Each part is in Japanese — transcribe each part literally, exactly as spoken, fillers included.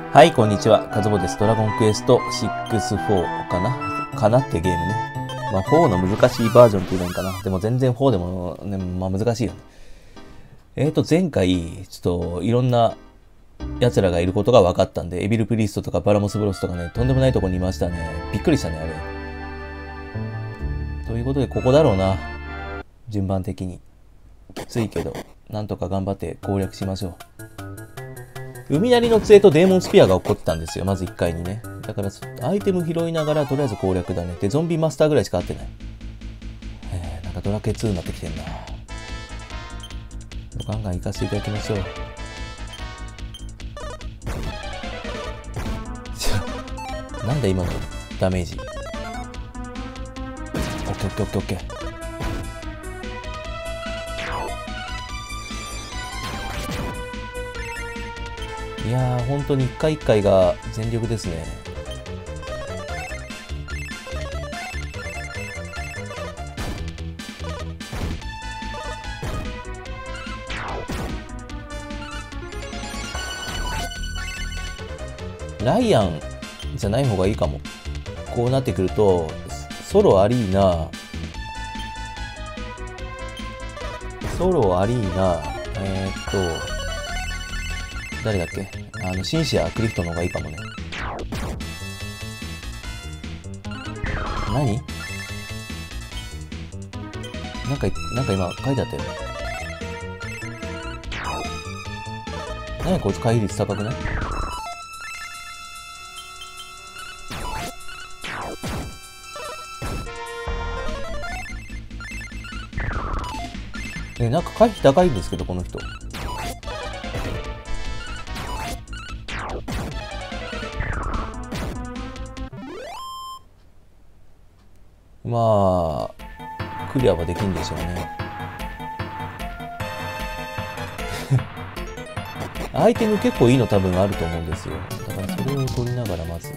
はい、こんにちは。カズボです。ドラゴンクエストろくじゅうよんかなかなってゲームね。まあ、よんの難しいバージョンっていうのかな。でも全然よんでも、ね、まあ難しいよね。えーと、前回、ちょっといろんな奴らがいることが分かったんで、エビルプリストとかバラモスブロスとかね、とんでもないとこにいましたね。びっくりしたね、あれ。ということで、ここだろうな。順番的に。きついけど、なんとか頑張って攻略しましょう。海なりの杖とデーモンスピアが起こってたんですよ。まずいっかいにね。だから、アイテム拾いながらとりあえず攻略だね。で、ゾンビマスターぐらいしか会ってない。えー、なんかドラケツーになってきてんな。ガンガン行かせていただきましょう。なんだ今のダメージ。オッケーオッケーオッケーオッケー。いやー、本当に一回一回が全力ですね。ライアンじゃない方がいいかも。こうなってくると、ソロアリーナ、ソロアリーナ、えー、っと、誰だっけ？あの、シンシア・クリフトの方がいいかもね。何？なんか、なんか今書いてあったよね。何こいつ回避率高くない？え、なんか回避高いんですけど、この人。まあ、クリアはできんでしょうね。アイテム結構いいの多分あると思うんですよ。だからそれを取りながらまず。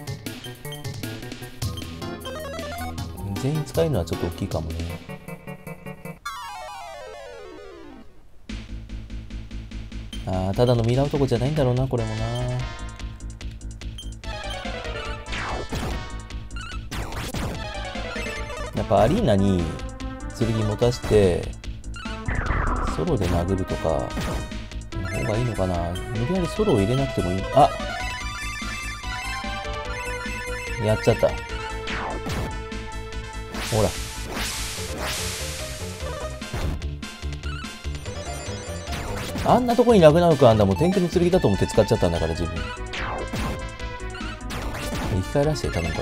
全員使えるのはちょっと大きいかもね。ああ、ただのミラー男じゃないんだろうな、これもな。やっぱアリーナに剣持たして、ソロで殴るとか、の方がいいのかな。無理やりソロを入れなくてもいい。あ！やっちゃった。ほら。あんなとこにラグナロクあんだもん。天空の剣だと思って使っちゃったんだから、自分。生き返らせて頼むから。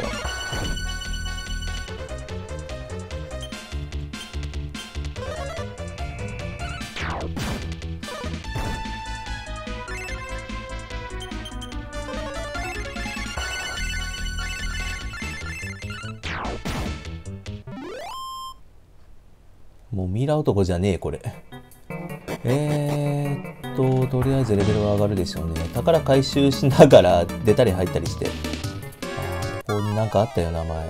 もうミイラ男じゃねえ、これ。えーっと、とりあえずレベルは上がるでしょうね。宝回収しながら出たり入ったりして。あー、ここになんかあったよ、名前。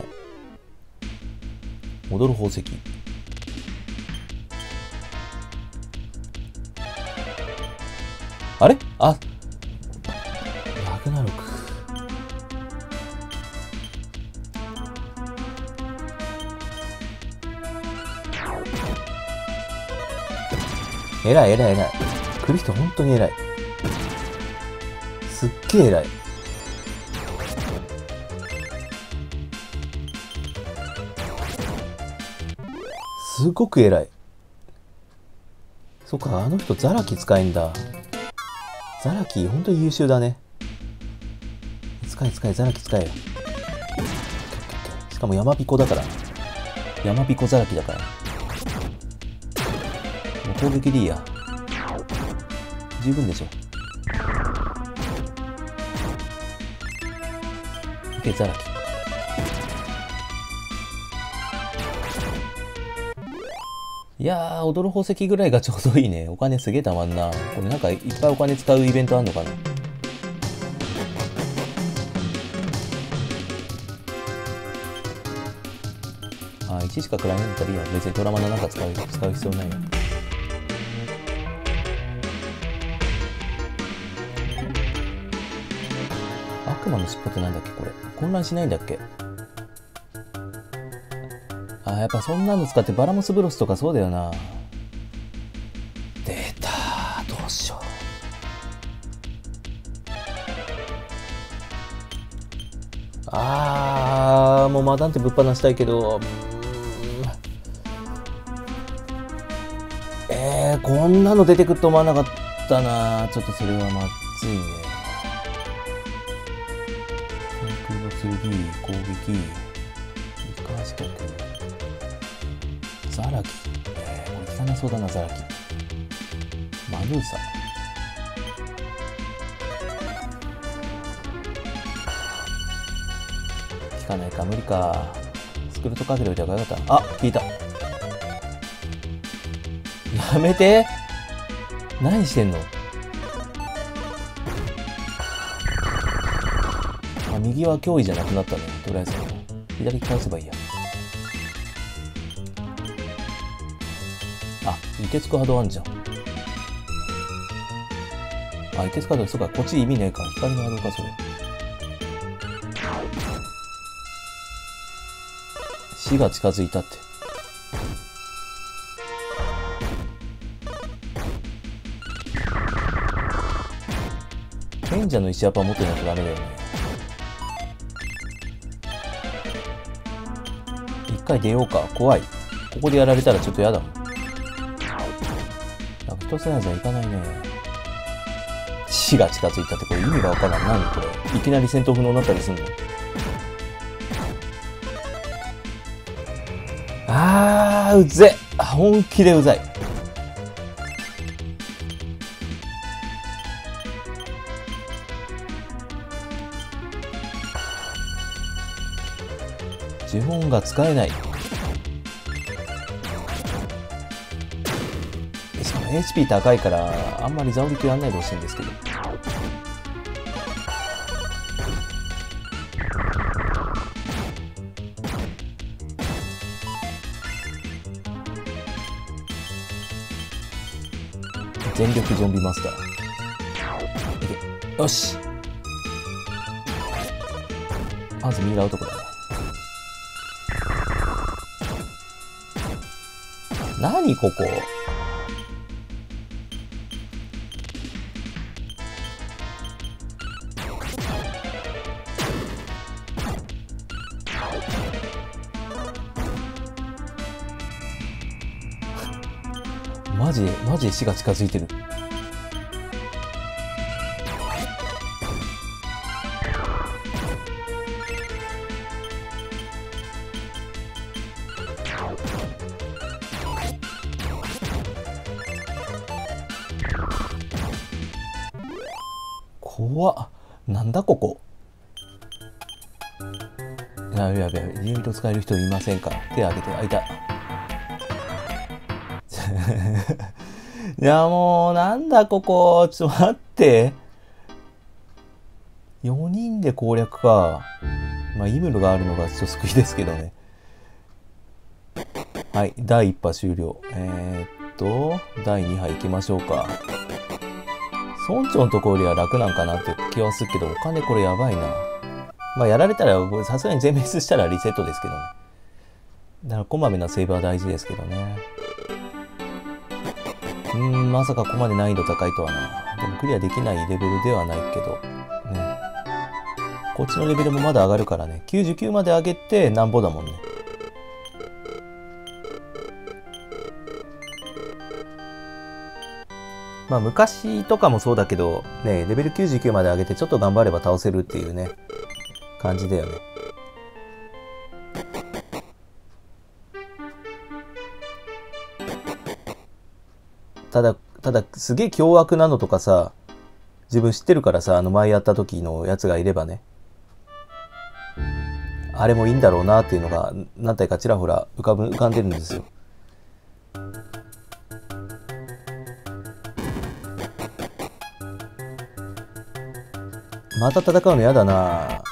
戻る宝石。あれ？あ、ラグナロク。えらいえらいえらい。クリフト本当にえらい。すっげええらい。すごくえらい。そっか、あの人ザラキ使えんだ。ザラキ本当に優秀だね。使え使え、ザラキ使えよ。しかも山ピコだから。山ピコザラキだから。もう攻撃でいいや。十分でしょ。いけ、ザラキ。いやー、踊る宝石ぐらいがちょうどいいね。お金すげえたまんな。これなんかいっぱいお金使うイベントあんのかな。あ、いちしか食らえないんだったらいいや。別にトラマナなんか使う、使う必要ないよ。 悪魔の尻尾ってなんだっけこれ。混乱しないんだっけ。あー、やっぱそんなの使ってバラモスブロスとかそうだよな。出たー、どうしよう。あー、もうマダンテぶっ放したいけど、うーん、えー、こんなの出てくると思わなかったな。ちょっとそれはまずいね。天空の剣、攻撃、三河四角、ザラキ、えー、これ汚そうだな、ザラキ。マヌーサ。効かないか、無理か。スクルトかけておいた方がよかった。あ、効いた。やめて。何してんの。あ、右は脅威じゃなくなったね。とりあえず左返せばいいや。あ、凍てつく波動あんじゃん。あ、凍てつく波動、そうか、こっち意味ねえか。光の波動か、それ。死が近づいたって。賢者の石アパ持ってないとダメだよね。一回出ようか。怖い。ここでやられたらちょっとやだもん。なんか一つやじゃいかないね。死が近づいたってこれ意味がわからん。何これ。いきなり戦闘不能になったりすんの。あー、うぜっ。本気でうざい。呪文が使えない。しかも エイチピー 高いからあんまりザオリクやんないでほしいんですけど。全力ゾンビマスター。いけ。よし。まずミイラ男だね。何ここ。マジでマジで死が近づいてる。怖っ。なんだここ。やべやべやべ。リミット使える人いませんか。手挙げて。あ、いた。いやもうなんだここ。ちょっと待って。よにんで攻略か。まあイムルがあるのがちょっと救いですけどね。はい、だいいっ波終了。えー、っとだいに波行きましょうか。村長のところよりは楽なんかなって気はするけど、お金これやばいな。まあやられたらさすがに全滅したらリセットですけどね。だからこまめなセーブは大事ですけどね。うーん、まさかここまで難易度高いとはな。でもクリアできないレベルではないけどね。こっちのレベルもまだ上がるからね。きゅうじゅうきゅうまで上げてなんぼだもんね。まあ昔とかもそうだけどね、レベルきゅうじゅうきゅうまで上げてちょっと頑張れば倒せるっていうね感じだよね。ただただすげえ凶悪なのとかさ、自分知ってるからさ、あの前やった時のやつがいればね、あれもいいんだろうなっていうのが何体かちらほら浮かぶ浮かんでるんですよ。また戦うのやだな。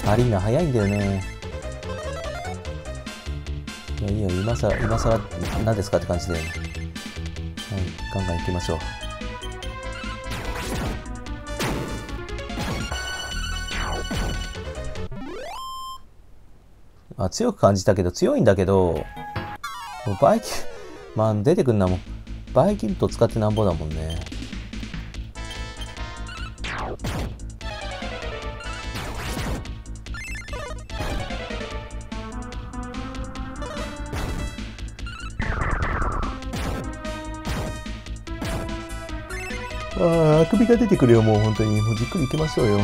アリーナ早いんだよね。いやいいよ、今さら今さら何ですかって感じだよね。はい、ガンガン行きましょう。あ、強く感じたけど、強いんだけど、もうバイキン、まあ出てくんなもん。バイキント使ってなんぼだもんね。ああ、あくびが出てくるよ、もう本当に。もうじっくり行きましょうよ。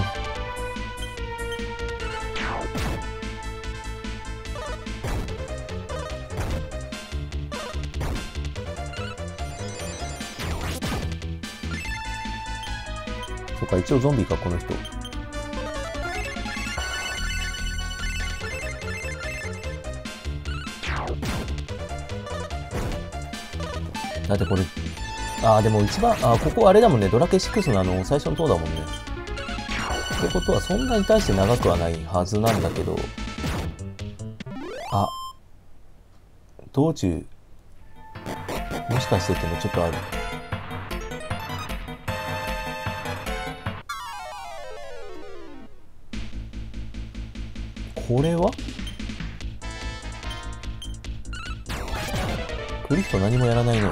そっか、一応ゾンビか、この人。だってこれ、ああ、でも一番、ああ、ここあれだもんね。ドラケシックスのあの、最初の塔だもんね。ってことは、そんなに対して長くはないはずなんだけど、あ、道中、もしかしてってのちょっとある。これはクリフト何もやらないね。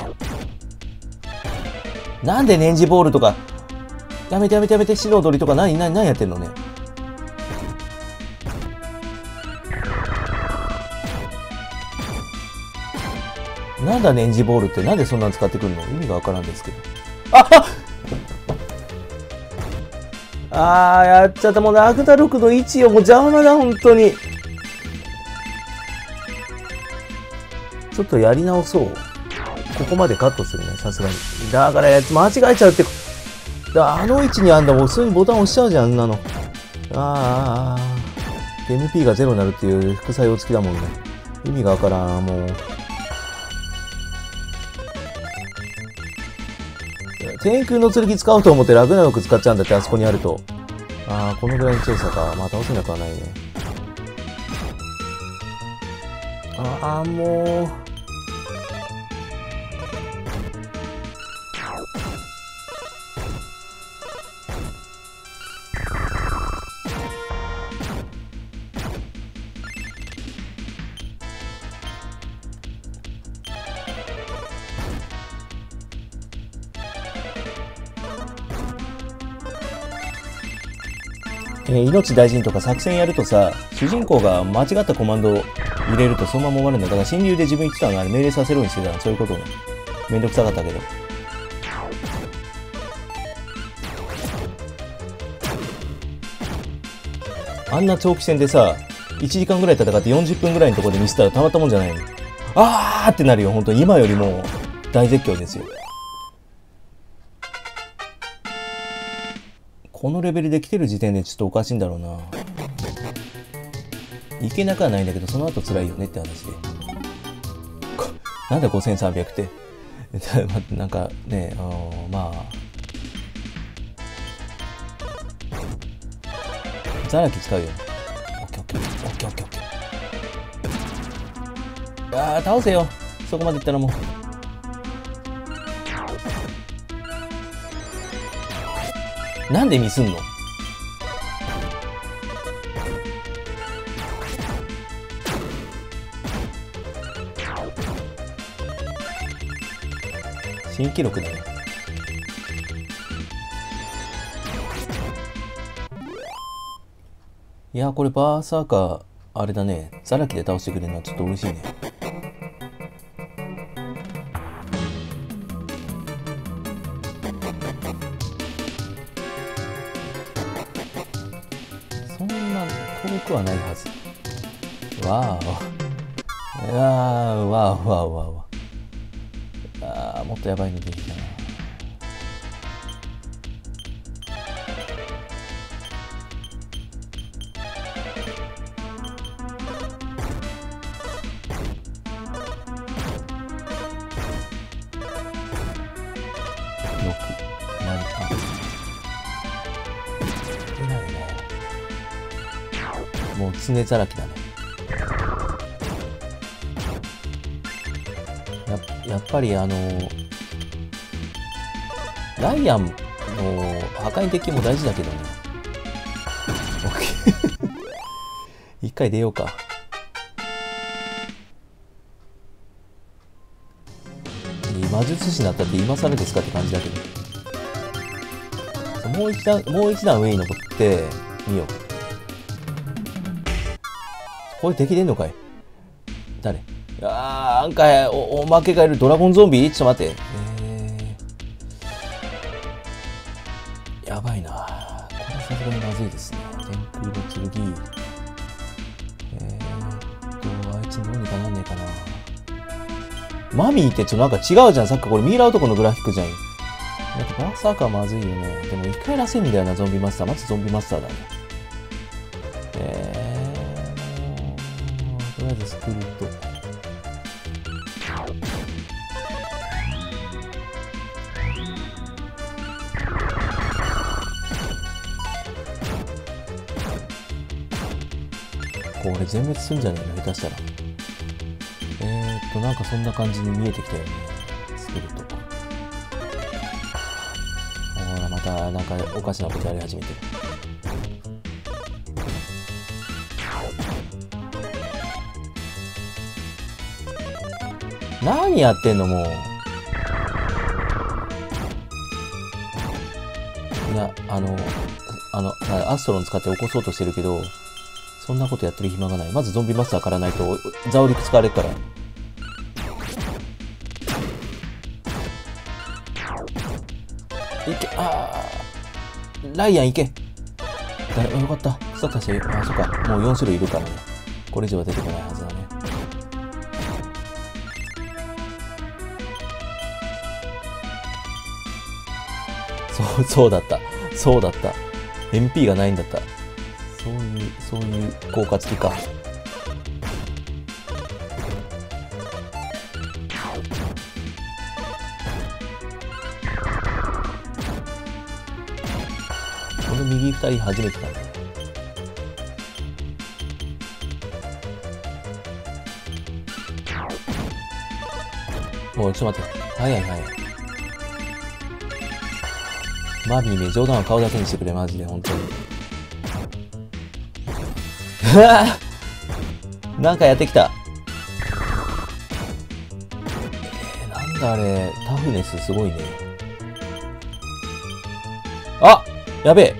なんで年次ボールとか、やめてやめてやめて、白踊りとか何、何、何やってんのね。なんだ年次ボールって、なんでそんなの使ってくるの？意味がわからんですけど。あああ、やっちゃった。もうラグダルクの位置をもう邪魔だ、本当に。ちょっとやり直そう。ここまでカットするね、さすがに。だからやつ間違えちゃうって。だあの位置にあんだ、もう普通にボタン押しちゃうじゃん、あんなの。ああ、エムピー がゼロになるっていう副作用付きだもんね。意味がわからん、もう。天空の剣使おうと思ってラグナロク使っちゃうんだって、あそこにあると。ああ、このぐらいの強さか。まあ倒せなくはないね。ああ、もう。えー、命大事にとか作戦やるとさ、主人公が間違ったコマンドを入れるとそのまま終わるんだ。だから侵入で自分言ってたのあれ命令させるようにしてたの。そういうことね。めんどくさかったけど。あんな長期戦でさ、いちじかんぐらい戦ってよんじゅっぷんぐらいのところでミスったらたまったもんじゃないの。あーってなるよ、本当に。今よりも大絶叫ですよ。このレベルで来てる時点でちょっとおかしいんだろうな。いけなくはないんだけど、その後辛いよねって話で。なんだごせんさんびゃくって。なんかね、あのまあ。ザラキ使うよ。オッケーオッケーオッケーオッケーオッケー。ああ、倒せよ。そこまでいったらもう。なんでミスんの？新記録だね。いや、これバーサーカー、あれだね。ザラキで倒してくれるのはちょっと嬉しいね。そんな遠くはないはず。わーお。いやー、わーわーわーわー。あー、もっとやばいのできたな。ろく、なな、出ないね。 狐ざらきだね。や, やっぱりあのライアンの破壊的も大事だけどね。一回出ようか。魔術師になったって今更ですかって感じだけど。もう一段、もう一段上に登ってみよう。これ敵出んのかい？誰？あー、なんかお、おまけがいる。ドラゴンゾンビ？ちょっと待って。えー、やばいな。これはさすがにまずいですね。天空の剣。えーっと、あいつどうにかなんねえかな。マミーってちょっとなんか違うじゃん。さっきこれミイラ男のグラフィックじゃん。なんかバーサーカーまずいよね。でも一回らせんだよな、ゾンビマスター。まずゾンビマスターだね。えー、もう、とりあえずスクルト。これ全滅するんじゃねえの下手したら。えーっと、なんかそんな感じに見えてきたよね。スクルト。ほら、またなんかおかしなことやり始めてる。何やってんのもう。いや、あの、あの、アストロン使って起こそうとしてるけど、そんなことやってる暇がない。まずゾンビマスターからないと、ザオリク使われるから。いけ、あー、ライアンいけ。だよかった。草たち、あ、そっか。もうよん種類いるからね。これ以上は出てこないはずだね。そう、そうだった。そうだった。エムピー がないんだった。そういう、そういう効果付きか。この右二人初めてだね。おい、ちょっと待って。早い早い。マミーめ、冗談は顔だけにしてくれ、マジで、本当に。うわぁなんかやってきた。えー、なんだあれ、タフネスすごいね。あ、やべえ。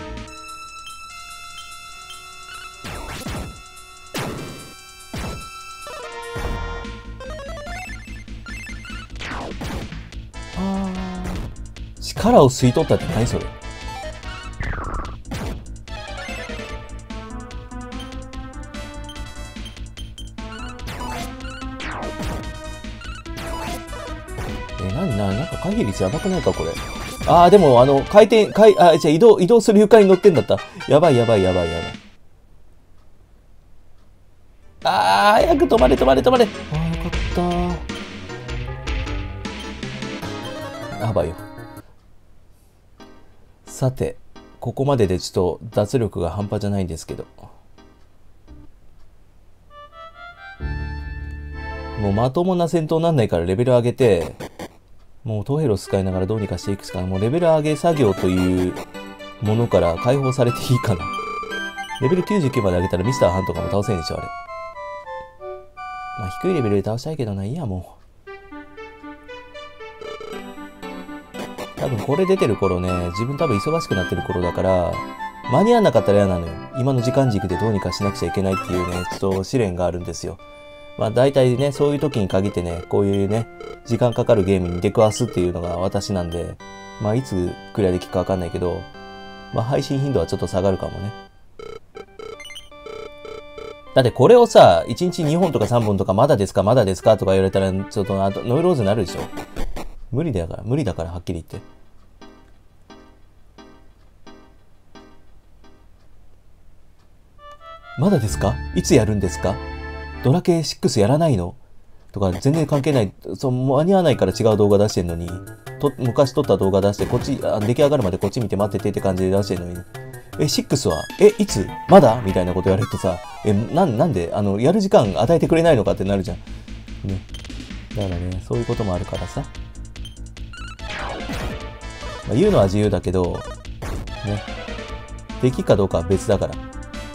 あー、力を吸い取ったって何それ。え、なになに、なんか回避率やばくないか、これ。あー、でも、あの、回転、回、あ、じゃ移動、移動する床に乗ってんだった。やばいやばいやばいやばい。あー、早く止まれ止まれ止まれ。あー、よかったー。やばいよ。さて、ここまででちょっと脱力が半端じゃないんですけど。もうまともな戦闘なんないからレベル上げて、もうトヘロ使いながらどうにかしていくしかない。もうレベル上げ作業というものから解放されていいかな。レベルきゅうじゅうきゅうまで上げたらミスターハンとかも倒せんでしょ、あれ。まあ低いレベルで倒したいけどな、いいや、もう。多分これ出てる頃ね、自分多分忙しくなってる頃だから、間に合わなかったら嫌なのよ。今の時間軸でどうにかしなくちゃいけないっていうね、ちょっと試練があるんですよ。まあ大体ね、そういう時に限ってね、こういうね、時間かかるゲームに出くわすっていうのが私なんで、まあいつクリアできるかわかんないけど、まあ配信頻度はちょっと下がるかもね。だってこれをさ、いちにちにほんとかさんぼんとかまだですかまだですかとか言われたら、ちょっとノイローズになるでしょ。無理だから、無理だからはっきり言って。まだですか？いつやるんですか？ドラケーシックスやらないの？とか全然関係ない。そう、間に合わないから違う動画出してんのに、と昔撮った動画出して、こっち、あ出来上がるまでこっち見て待っててって感じで出してんのに、 え、シックスはえ、いつまだみたいなこと言われるとさ、え、なん、なんで、あの、やる時間与えてくれないのかってなるじゃん。ね。だからね、そういうこともあるからさ。まあ、言うのは自由だけど、ね。できかどうかは別だから。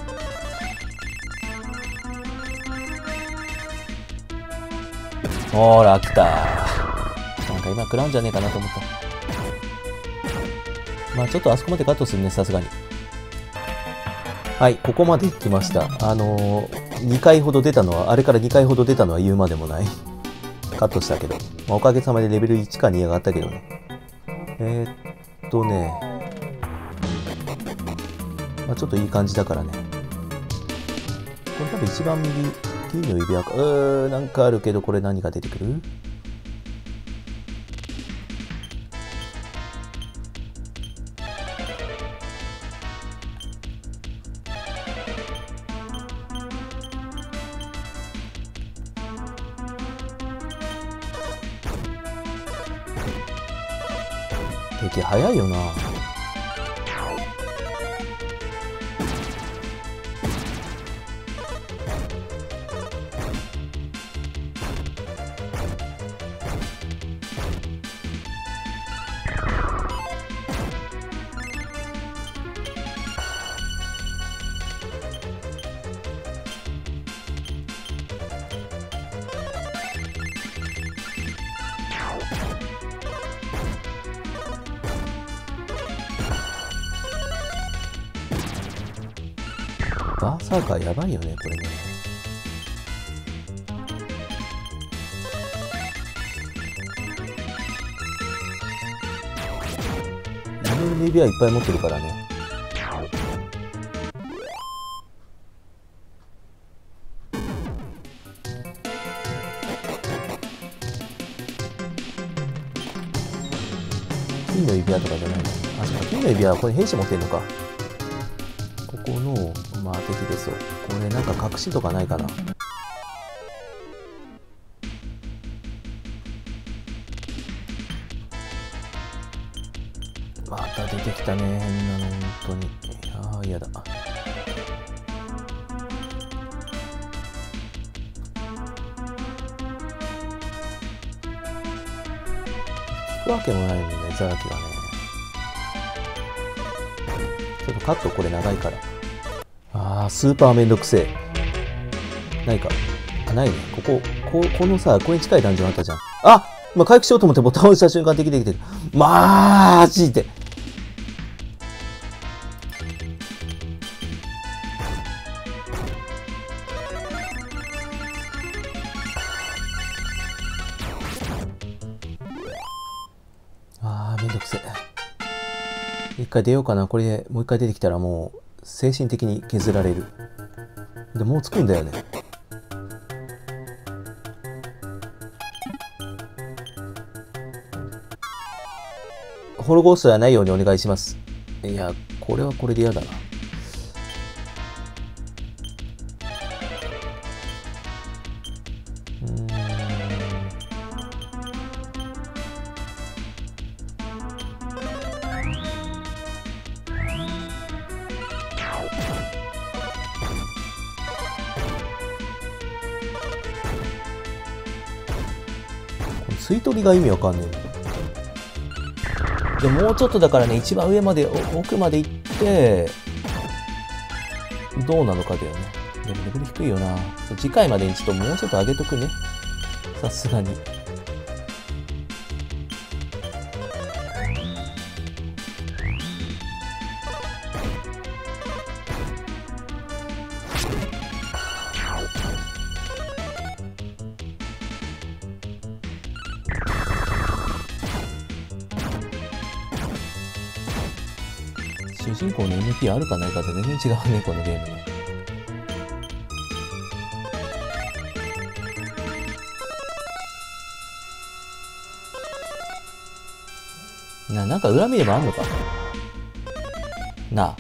ほーら、来た。なんか今食らうんじゃねえかなと思った。まあちょっとあそこまでカットするね、さすがに。はい、ここまで来ました。あのー、にかいほど出たのは、あれからにかいほど出たのは言うまでもない。カットしたけど。まあ、おかげさまでレベルいちかに上がったけどね。えー、っとね。まあちょっといい感じだからね。これ多分一番右、T の指輪か。うー、なんかあるけど、これ何が出てくる？敵早いよな。バーサーカーやばいよね、これね。夢の指輪いっぱい持ってるからね。金の指輪とかじゃないの？あ、そうか、金の指輪はこれ兵士持ってんのか。ここの、まあ敵ですよ。これなんか隠しとかないかな。また出てきたね、変なの、本当に。ああ、嫌だ。聞くわけもないのね、ザラキがね。ちょっとカットこれ長いから。ああ、スーパーめんどくせえ。ないか。あ、ないね。ここ、こ、このさ、これに近いダンジョンあったじゃん。あ、今回復しようと思ってボタンを押した瞬間敵できてる。マジで。ああ、めんどくせえ。一回出ようかな。これ、もう一回出てきたらもう、精神的に削られる。でもうつくんだよね。ホロゴーストはないようにお願いします。いや、これはこれで嫌だな。うーん。吸い取りが意味わかんねえ。でもうちょっとだからね、一番上まで奥まで行ってどうなのかだよね。でもレベル低いよな。次回までにちょっともうちょっと上げとくね、さすがに。主人公の エヌピー あるかないかで全然違うね、このゲームね。な、なんか恨みでもあんのかなあ。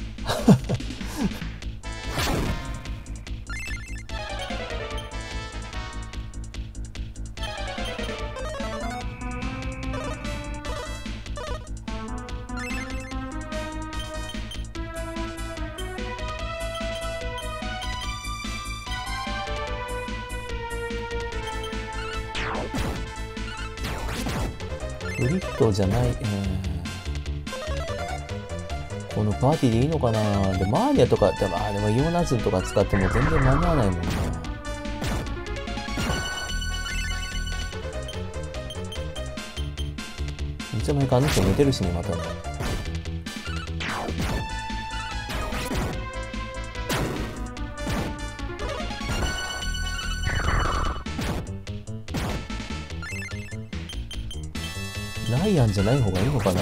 グリッドじゃない、うん、このパーティーでいいのかな。でマーニャとか、でも、あ、でもイオナズンとか使っても全然間に合わないもんな。いつの間にかあの人寝てるしね、またね。ライアンじゃない方がいいのかな。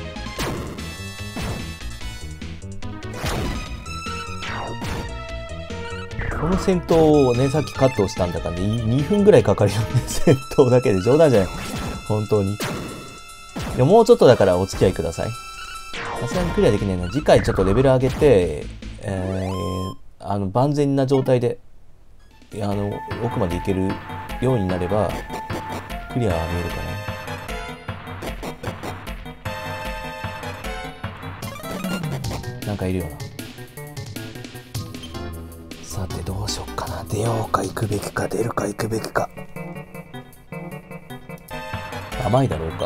この戦闘をね、さっきカットしたんだからね、にふんぐらいかかるよね、戦闘だけで。冗談じゃない。本当に。いや、もうちょっとだからお付き合いください。さすがにクリアできないのは、次回ちょっとレベル上げて、えー、あの、万全な状態で、あの、奥まで行けるようになれば、クリアは見えるかな。なんかいるよな。さてどうしよっかな。出ようか行くべきか、出るか行くべきか。甘いだろうか。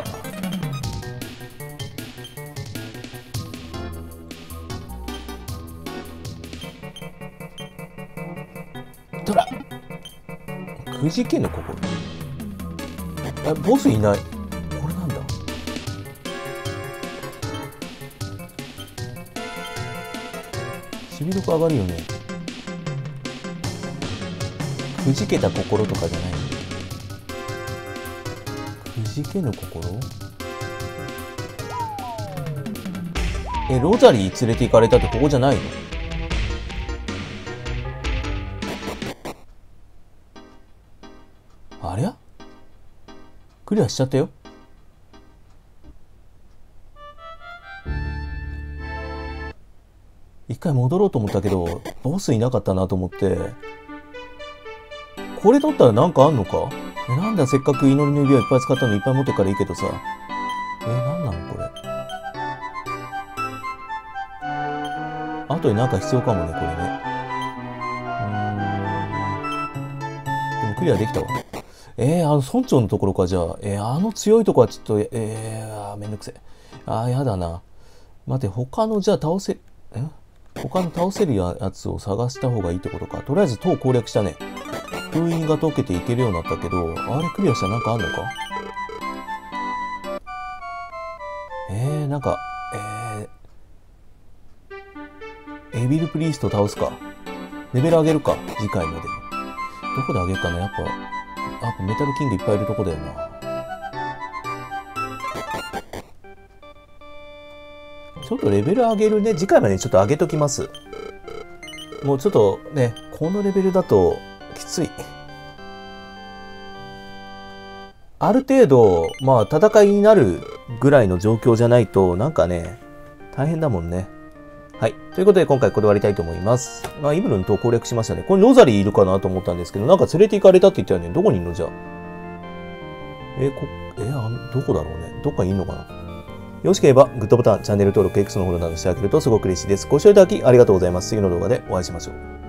トラくじけの心。え、ボスいない。これなんだ。守備力上がるよね。くじけた心とかじゃない。くじけぬ心。え、ロザリー連れて行かれたってここじゃないの？ありゃ？クリアしちゃったよ。一回戻ろうと思ったけど、ボスいなかったなと思って。これ取ったらなんかあんのか？え、なんだ、せっかく祈りの指輪いっぱい使ったのいっぱい持ってからいいけどさ。え、なんなのこれ。後になんか必要かもね、これね。うーん。でもクリアできたわ。えー、あの村長のところか、じゃあ。えー、あの強いとこはちょっと、えー、あーめんどくせえ。あー、やだな。待て、他の、じゃあ倒せ、え他の倒せるやつを探した方がいいってことか。とりあえず塔攻略したね。封印が解けていけるようになったけど、あれクリアしたらなんかあんのか？えー、なんか、えー、エビルプリースト倒すか。レベル上げるか、次回までに。どこで上げるかな。やっぱ、やっぱメタルキングいっぱいいるとこだよな。ちょっとレベル上げるね。次回までにちょっと上げときます。もうちょっとね、このレベルだときつい。ある程度、まあ戦いになるぐらいの状況じゃないと、なんかね、大変だもんね。はい。ということで今回これ終わりたいと思います。まあイブルの塔攻略しましたね。これロザリーいるかなと思ったんですけど、なんか連れて行かれたって言ったよね。どこにいるのじゃあ。え、こ、え、あの、どこだろうね。どっかにいるのかな。よろしければグッドボタン、チャンネル登録、X のフォローなどしてあげるとすごく嬉しいです。ご視聴いただきありがとうございます。次の動画でお会いしましょう。